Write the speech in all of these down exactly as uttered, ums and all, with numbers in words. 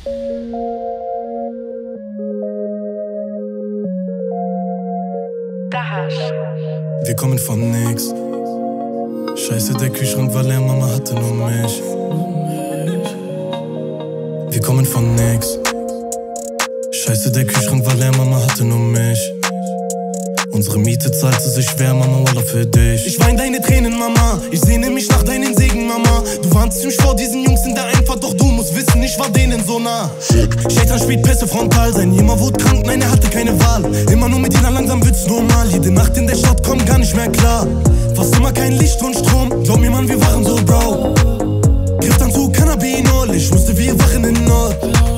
Wir kommen von nix. Scheiße, der Kühlschrank war leer, Mama hatte nur mich. Wir kommen von nix. Scheiße, der Kühlschrank war leer, Mama hatte nur mich. Unsere Miete zahlte sich schwer, Mama, Wallah für dich. Ich wein deine Tränen, Mama, ich sehne mich nach deinen Segen, Mama. Du warnst mich vor diesen Jungs in der Einfahrt, doch du musst wissen, ich war denen so nah. Shaitan spielt Pässe frontal, sein Jema wurde krank, nein, er hatte keine Wahl. Immer nur mit ihnen, langsam wird's normal. Jede Nacht in der Stadt kommt gar nicht mehr klar. Fast immer kein Licht und Strom, glaub mir, Mann, wir waren so, Bro. Griff dann zu Cannabinol, ich wusste, wir wachen in Not.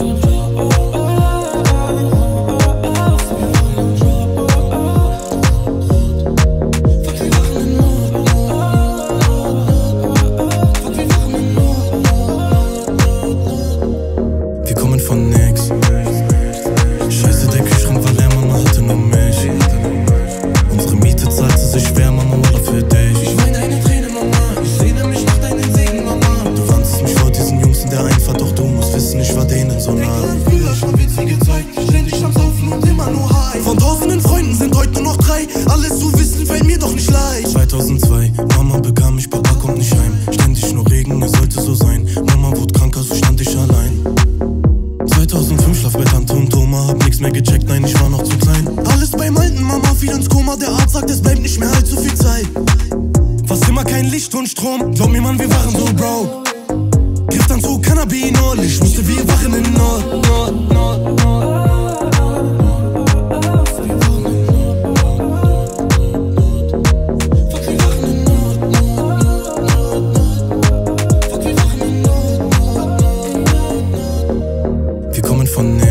Von nix. Scheiße, der Kühlschrank war leer, Mama hatte nur mich. Unsere Miete zahlte sich schwer, Mama, Wallah für dich. Ich wein deine Tränen, Mama, ich sehne mich nach deinen Segen, Mama. Du warnst mich vor diesen Jungs in der Einfahrt, doch du musst wissen, ich war denen so nah. Früher schon witzige Zeit, ständig am Saufen und immer nur high. Von tausenden Freunden sind heute nur noch drei. Alles zu wissen fällt mir doch nicht leicht. zweitausendzwei, Mama bekam mich, Papa kommt nicht heim. Ständig nur Regen, es sollte so sein. Mama wurde kranker, so stand ich allein. zweitausendfünf, Schlaf bei Tante und Oma, hab nix mehr gecheckt, nein, ich war noch zu klein. Alles beim Alten, Mama fiel ins Koma, der Arzt sagt, es bleibt nicht mehr allzu viel Zeit. Fast immer kein Licht und Strom, glaub mir, Mann, wir waren so, Bro. Griff dann zu Cannabinol, ich wusste, wir wachen in Not, Not, Not, Not. Von